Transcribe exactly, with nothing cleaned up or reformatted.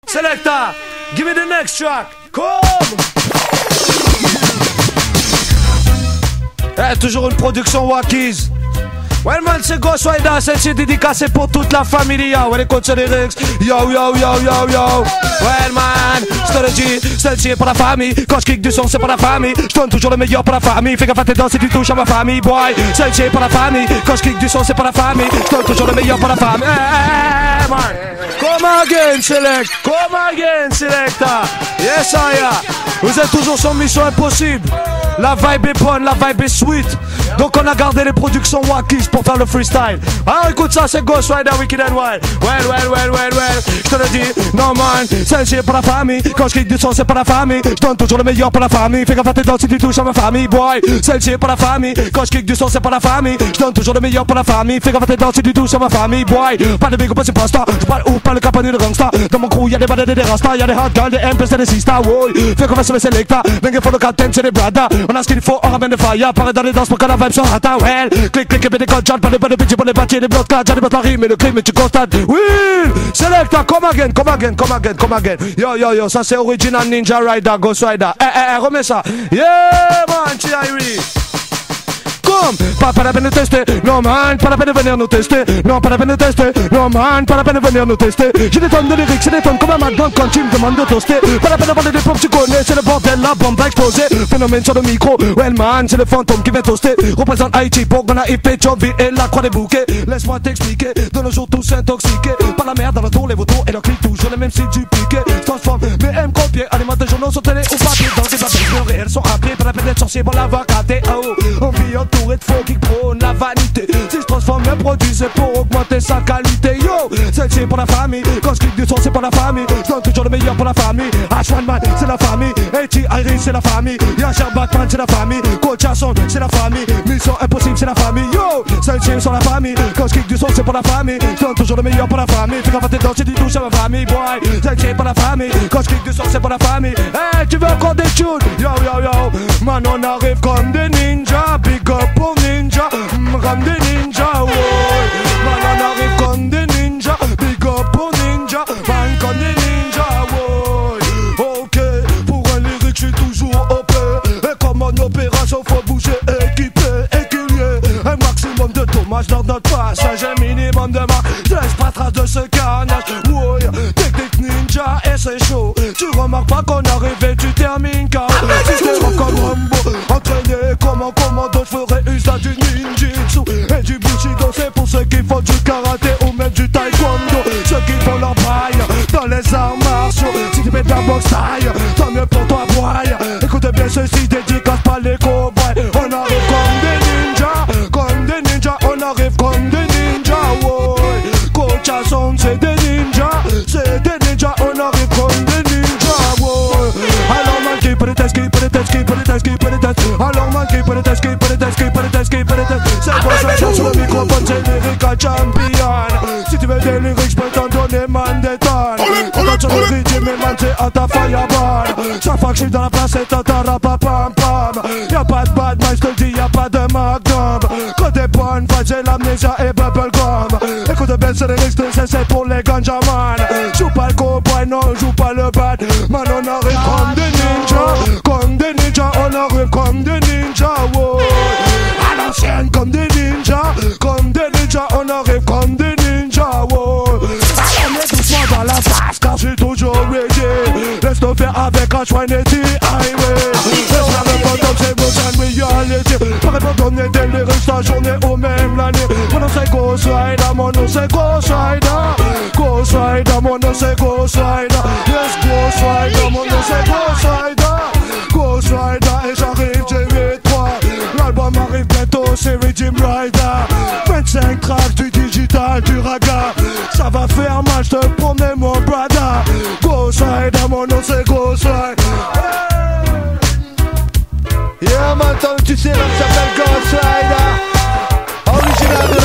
Selecta, give me the next track. Come. Eh, toujours une production Wackies. Well man, c'est Ghost Rider, celle-ci est dédicacée pour toute la famille. Ouais, écoute sur les lyrics. Yo, yo, yo, yo, yo. Well man, je te le dis, celle-ci est pour la famille. Quand je kick du son, c'est pour la famille. Je donne toujours le meilleur pour la famille. Fais gaffe à tes dents si tu touches à ma famille, boy. Celle-ci est pour la famille. Quand je kick du son, c'est pour la famille. Je donne toujours le meilleur pour la famille. Hey, hey, man. Come again, select. Come again, selecta. Yes, I am. Vous êtes toujours sur Mission Impossible. La vibe est bonne, la vibe est sweet. Donc on a gardé les productions Wackies pour faire le freestyle. Alors écoute ça, c'est Ghost Rider, Wicked and Wild. Well, well, well, well, well. Je te le dis, non man, celle-ci est pour la famille. Quand je kick du son, c'est pour la famille. Je donne toujours le meilleur pour la famille. Fais gaffe à tes dents si tu touches à ma famille, boy. Celle-ci est pour la famille. Quand je kick du son, c'est pour la famille. Je donne toujours le meilleur pour la famille. Fais gaffe à tes dents si tu touches à ma famille, boy. Pas de big up, c'est pas star. Je parle ou pas le capani de gangsta. Dans mon crew, y'a des badades et des rastas. Y'a des hot girls, des M plus et des sisters, woy. Fais confiance sur les selecta. Venez pour le captain, c'est des brada. On a ce qu'il faut, on ramène des fire. Pareil dans les danses pour que la vibe soit rata, well. Clic, clic, et des codes, pas de pas de bitch, pour les bâtir, les blocs, j'ai des bottes la rime et le crime, et tu constates. Oui, selecta, come again, come again, come again, come again. Yo, yo, yo, ça c'est original Ninja Rider, Ghost Rider. Eh, eh, eh, remets ça. Yeah, man, Thierry. Pas, pas la peine de tester, non man, pas la peine de venir nous tester. Non, pas la peine de tester, non man, pas la peine de venir nous tester. J'ai des tonnes de lyrics, j'ai des tonnes comme un McDonald's quand tu me demandes de toaster. Pas la peine de parler des pompes, tu connais, c'est le bordel, la bombe va exploser. Phénomène sur le micro, well man, c'est le fantôme qui vient toaster. Représente Haïti, Bourgogne, Pétionville et la croix des bouquets. Laisse-moi t'expliquer, de nos jours tous intoxiqués par la merde dans le tour, les vautours et leurs clics toujours les mêmes sites dupliqués. Se transforme, mais aime copier, alimente des journaux sur télé ou papier. Dans des appels de réels sont appelés, pas la peine d'être sorcier pour l'avoir gâté. Oh, on vit entouré de faux qui prône la vanité. Si je transforme le produit, c'est pour augmenter sa qualité. Yo, celle-ci est pour la famille. Quand je clique du son, c'est pour la famille. Je donne toujours le meilleur pour la famille. H un Man, c'est la famille. A.T. Iris, c'est la famille. Yasher Backman, c'est la famille. Coach Jason, c'est la famille. Mission Impossible, c'est la famille. Yo, celle-ci est sur la famille. Quand je clique du son, c'est pour la famille. Je donne toujours le meilleur pour la famille. Fais gaffe à tes dents si tu touches à ma famille, boy. Celle-ci est pour la famille. Quand je clique du son, c'est pour la famille. Hey, tu veux encore des tunes? Yo, yo, yo. Man, on arrive comme des ninjas. Big up pour ninja. Comme des ninjas, ouais. Man, on arrive comme des ninjas. Big up pour ninja. Man, comme des ninjas, ouais. Ok, pour un lyrique, je suis toujours O P. Et comme en opération, faut bouger, équipé, équilié. Un maximum de dommages dans notre passage. Un minimum de marque. Je laisse pas trace de ce carnage. Ouais, technique ninja et c'est chaud. Tu remarques pas qu'on arrive et tu termines K O. Si t'es comme Rambo, entraîné comme un commando, je ferai usage du ninjitsu et du bushido. C'est pour ceux qui font du karaté ou même du taekwondo. Ceux qui font leur paille dans les arts martiaux. Si tu fais de la boxe taille, tant mieux pour toi, boy. Écoute bien ceci, dédicace pas les cowboys. On arrive comme des ninjas, comme des ninjas. On arrive comme des ninjas, ouais. Coach Jason, c'est des ninjas, c'est des ninjas. On arrive comme des ninjas, ouais. Alors man, keep it test, keep it test, keep it test, keep it test. Alors man, keep it test, keep it test, keep it test, keep it test. C'est quoi ça, sur le microphone, c'est lyrical champion. Si tu veux des lyrics, j'peux t'en donner man des tonnes. Quand sur le rythme, mais man, c'est à ta fireball. Chaque fois que j'suis dans la place, c'est à ta rapapam pam. Y'a pas de bad man, j'te dis, y'a pas de magnum. Quand des bonnes vibes, c'est l'amnésia et bubblegum. Écoute bien, c'est les lyrics, c'est pour les ganja man. Joue pas le cowboy, non, joue pas le bad. Man, on arrive comme des ninjas, comme des ninjas, on arrive comme des ninjas, wow. À l'ancienne, comme des ninjas, comme des ninjas, on arrive comme des ninjas, wow. On est doucement dans la face, car j'suis toujours ready. Laisse-le faire avec un H-One-Eighty highway. Laisse-la le bottom, c'est mon reality. Pareil pour donner des lyrics la journée ou même l'année. Mon nom c'est Ghost Rider, mon nom c'est Ghost Rider. Ghost Rider, mon nom c'est Ghost Rider. Yes, Ghost Rider, mon nom c'est Ghost Rider. Ghost Rider et j'arrive, j'ai huit trois. L'album arrive bientôt, c'est Rhythm Rider. vingt-cinq tracks, du digital, du raga. Ça va faire mal, j'te promets mon brother. Ghost Rider, mon nom c'est Ghost Rider. Yeah, maintenant tu sais, l'homme s'appelle Ghost Rider. Original